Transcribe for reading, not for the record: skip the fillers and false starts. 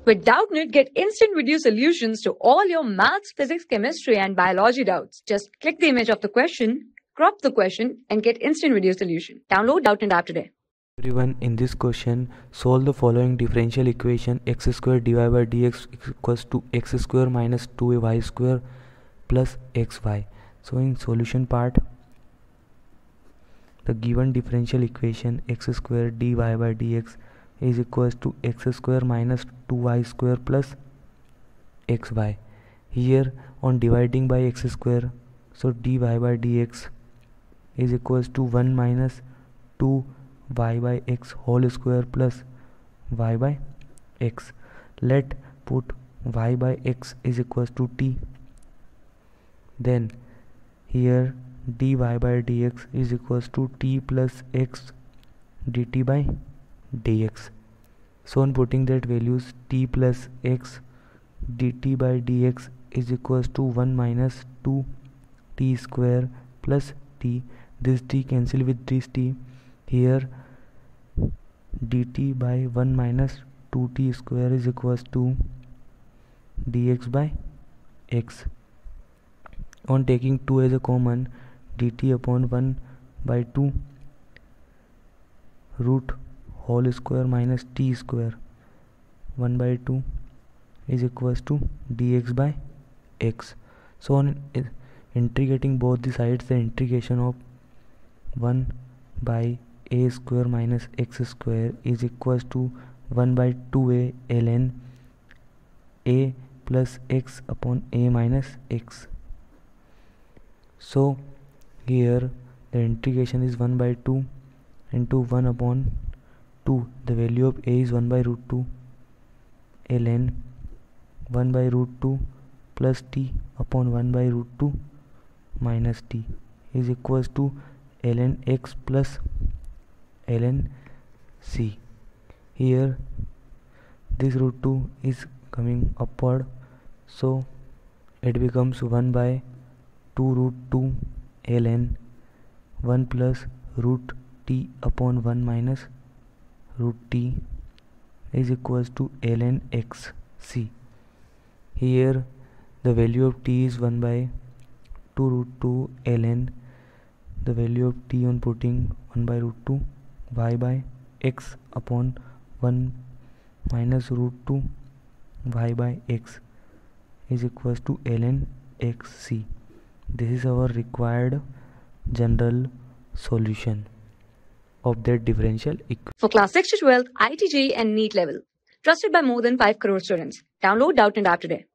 With Doubtnut, get instant video solutions to all your maths, physics, chemistry, and biology doubts. Just click the image of the question, crop the question, and get instant video solution. Download Doubtnut app today. Everyone, in this question, solve the following differential equation: x square divided by dx equals to x square minus 2y square plus xy. So in solution part, the given differential equation x square dy by dx is equals to x square minus 2y square plus xy. Here on dividing by x square, so dy by dx is equals to 1 minus 2 y by x whole square plus y by x. Let put y by x is equals to t. Then here dy by dx is equals to t plus x dt by dx. So on putting that values, t plus x dt by dx is equals to 1 minus 2 t square plus t. This t cancel with this t. Here dt by 1 minus 2t square is equals to dx by x. On taking 2 as a common, dt upon 1 by 2 root whole square minus t square 1 by 2 is equals to dx by x. So on integrating both the sides, the integration of 1 by a square minus x square is equals to 1 by 2a ln a plus x upon a minus x. So here the integration is 1 by 2 into 1 upon 2. The value of a is 1 by root 2 ln 1 by root 2 plus t upon 1 by root 2 minus t is equals to ln x plus ln c. Here this root 2 is coming upward, so it becomes 1 by 2 root 2 ln 1 plus root t upon 1 minus root t is equals to ln x c. Here the value of t is 1 by 2 root 2 ln the value of t on putting 1 by root 2 y by x upon 1 minus root 2 y by x is equals to ln xc. This is our required general solution of that differential equation. For class 6 to 12, IIT JEE and NEET level. Trusted by more than 5 crore students. Download Doubtnut app today.